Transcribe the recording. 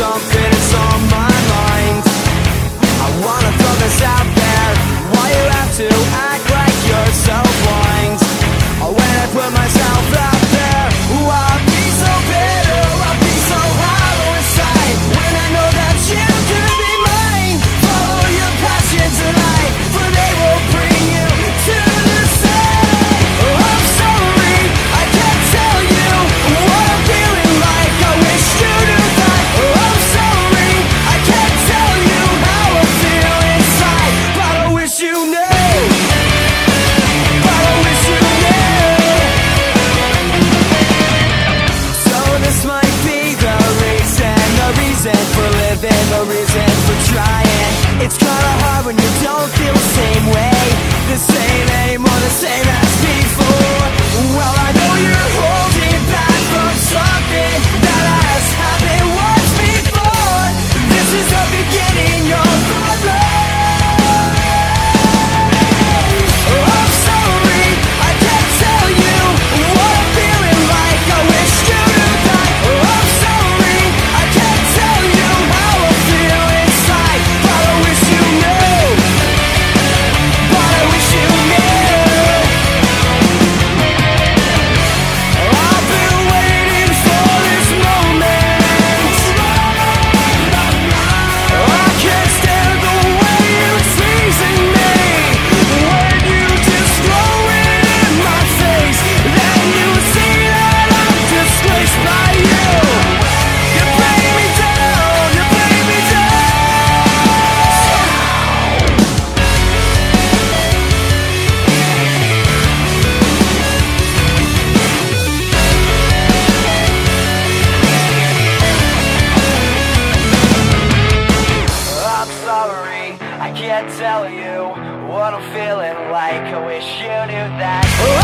something is on my mind. I wanna throw this out there. Why you have to act like you're so blind? When I put myself out there, I'll be so bitter, I'll be so hollow inside. When I know that you could be mine, follow your passion tonight, for they will bring you to the side. I'm sorry, I can't tell you what I'm feeling like. I wish you knew that. I'm sorry, I can't tell you how I feel inside, but I wish you knew. But I wish you knew. So this might be the reason for living, the reason for trying. It's kinda hard when you don't feel the same way, the same aim or the same as before. Well, I know you're holding back from something that has happened once before. This is the beginning of the love. I'm sorry, I can't tell you what I'm feeling like. I wish you knew that. I'm sorry, I can't tell you how I feel inside, but I wish you knew. But I wish you knew. I've been waiting for this moment. I can't stand the way you're teasing me. When you just throw it in my face, then you see that I'm disgraced by you. You bring me down, you bring me down. I'm sorry, I can't tell you what I'm feeling like. I wish you knew that.